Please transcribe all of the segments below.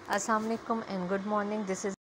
Assalamu alaikum and good morning. This is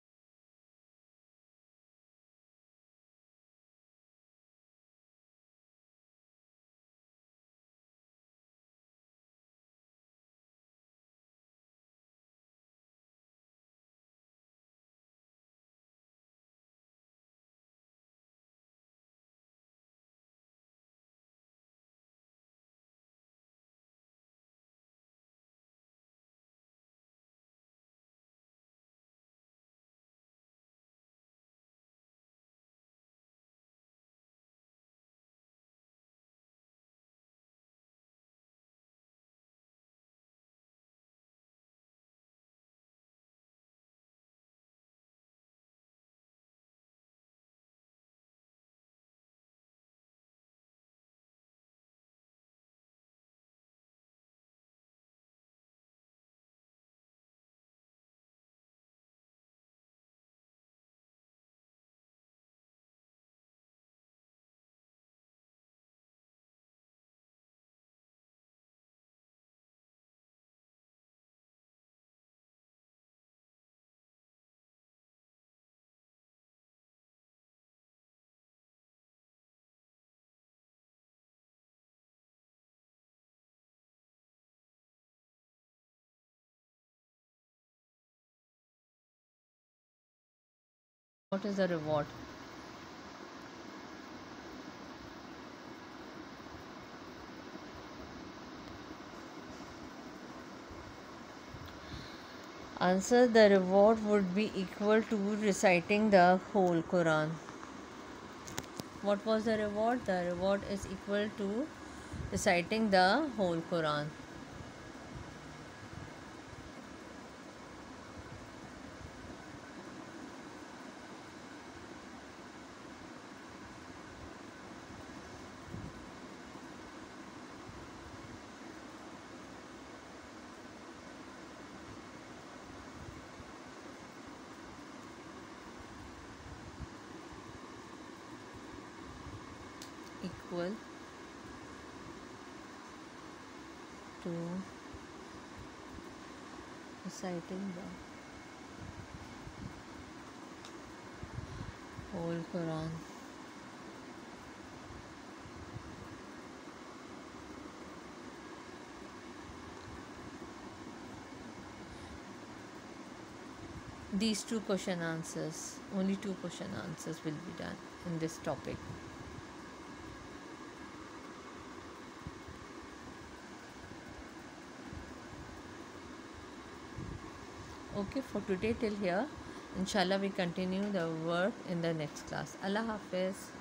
what is the reward? Answer: the reward would be equal to reciting the whole Quran. What was the reward? The reward is equal to reciting the whole Quran. Equal to reciting the whole Quran. These two question answers, only two question answers will be done in this topic. Okay, for today till here. Inshallah, we continue the work in the next class. Allah Hafiz.